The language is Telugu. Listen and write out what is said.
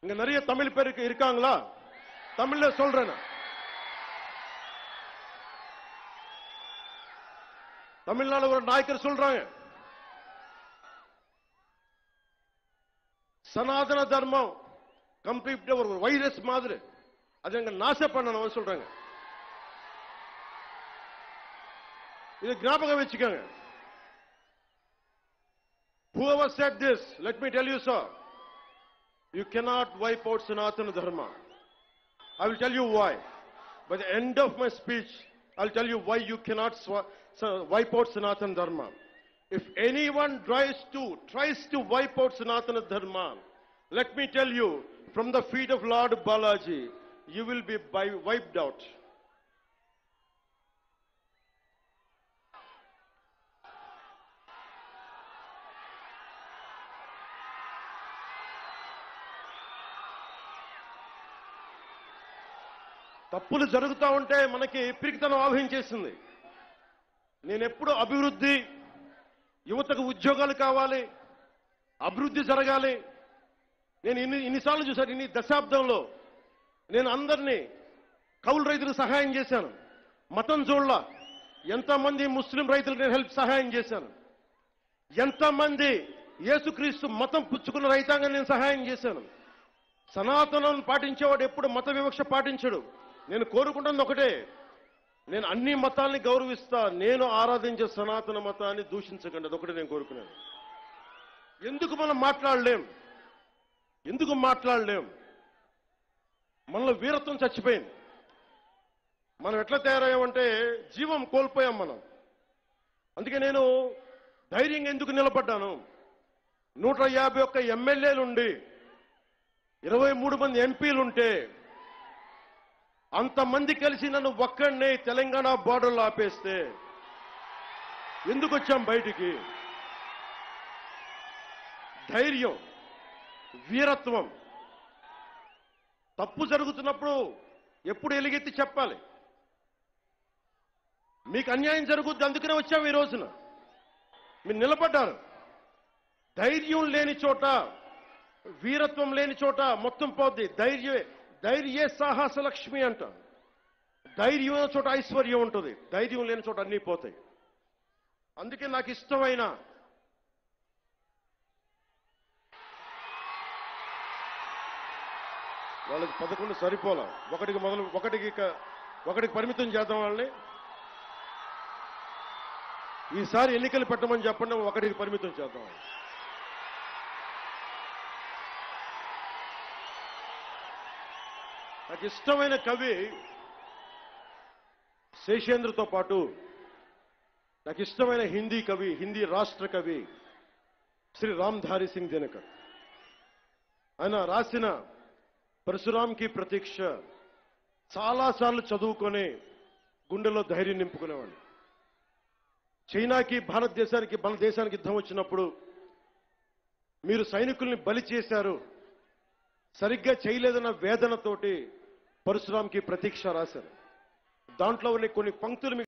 இங்க நிறைய தமிழ் பேர் இருக்காங்களா? தமிழ்ல சொல்றேன். தமிழ்நாடு ஒரு நாயக்கர் சொல்றாங்க, சனாதன தர்மம் கம்ப்ளீட்டா ஒரு வைரஸ் மாதிரி, அது எங்க நாச பண்ணணும் சொல்றாங்க. இது ஞாபகம் வச்சுக்கோங்க. Whoever said this, let me tell you, sir, you cannot wipe out Sanatana Dharma. I will tell you why. By the end of my speech, I'll tell you why you cannot wipe out Sanatana Dharma. If anyone tries to wipe out Sanatana Dharma, let me tell you, from the feet of Lord Balaji, you will be wiped out. తప్పులు జరుగుతూ ఉంటే మనకి పిరికితనం ఆవహించేసింది. నేనెప్పుడు అభివృద్ధి, యువతకు ఉద్యోగాలు కావాలి, అభివృద్ధి జరగాలి. నేను ఇన్నిసార్లు చూశాను. ఇన్ని దశాబ్దంలో నేను అందరినీ కౌలు రైతులకు సహాయం చేశాను. మతం చూడలా. ఎంతమంది ముస్లిం రైతులకు నేను సహాయం చేశాను. ఎంతమంది యేసుక్రీస్తు మతం పుచ్చుకున్న రైతాంగం నేను సహాయం చేశాను. సనాతనం పాటించేవాడు ఎప్పుడు మత వివక్ష పాటించడు. నేను కోరుకుంటున్నది ఒకటే, నేను అన్ని మతాల్ని గౌరవిస్తా, నేను ఆరాధించే సనాతన మతాన్ని దూషించకండి. అదొకటి నేను కోరుకున్నాను. ఎందుకు మనం మాట్లాడలేం? మనలో వీరత్వం చచ్చిపోయింది. మనం ఎట్లా తయారయ్యామంటే జీవం కోల్పోయాం మనం. అందుకే నేను ధైర్యంగా ఎందుకు నిలబడ్డాను? 151 ఎమ్మెల్యేలుండి 23 మంది ఎంపీలుంటే అంతమంది కలిసి నన్ను ఒక్కడినే తెలంగాణ బోర్డర్లో ఆపేస్తే ఎందుకు వచ్చాం బయటికి? ధైర్యం, వీరత్వం. తప్పు జరుగుతున్నప్పుడు ఎప్పుడు ఎలుగెత్తి చెప్పాలి. మీకు అన్యాయం జరుగుద్ది, అందుకనే వచ్చాం ఈ రోజున. మీరు నిలబడ్డారు. ధైర్యం లేని చోట, వీరత్వం లేని చోట మొత్తం పోద్ది. ధైర్యే సాహస లక్ష్మి అంట. ధైర్యం ఉన్న చోట ఐశ్వర్యం ఉంటుంది, ధైర్యం లేని చోట అన్నీ పోతాయి. అందుకే నాకు ఇష్టమైన వాళ్ళకి 11 సరిపోలా, ఒకటికి పరిమితం చేద్దాం వాళ్ళని. ఈసారి ఎన్నికలు పెట్టమని చెప్పండి, ఒకటికి పరిమితం చేద్దాం. నాకు ఇష్టమైన కవి శేషేంద్రతో పాటు నాకు ఇష్టమైన హిందీ కవి, హిందీ రాష్ట్ర కవి శ్రీ రామ్ధారి సింగ్ దినకర్. ఆయన రాసిన పరశురాంకి ప్రతీక్ష చాలాసార్లు చదువుకొని గుండెలో ధైర్యం నింపుకునేవాడిని. చైనాకి మన దేశానికి యుద్ధం వచ్చినప్పుడు మీరు సైనికుల్ని బలి చేశారు, సరిగ్గా చేయలేదన్న వేదనతోటి పరశురాంకి ప్రతీక్ష రాశారు. దాంట్లో కొన్ని పంక్తులు